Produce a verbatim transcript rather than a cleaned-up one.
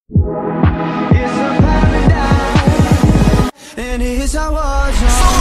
It's a paradise, and it's our war zone.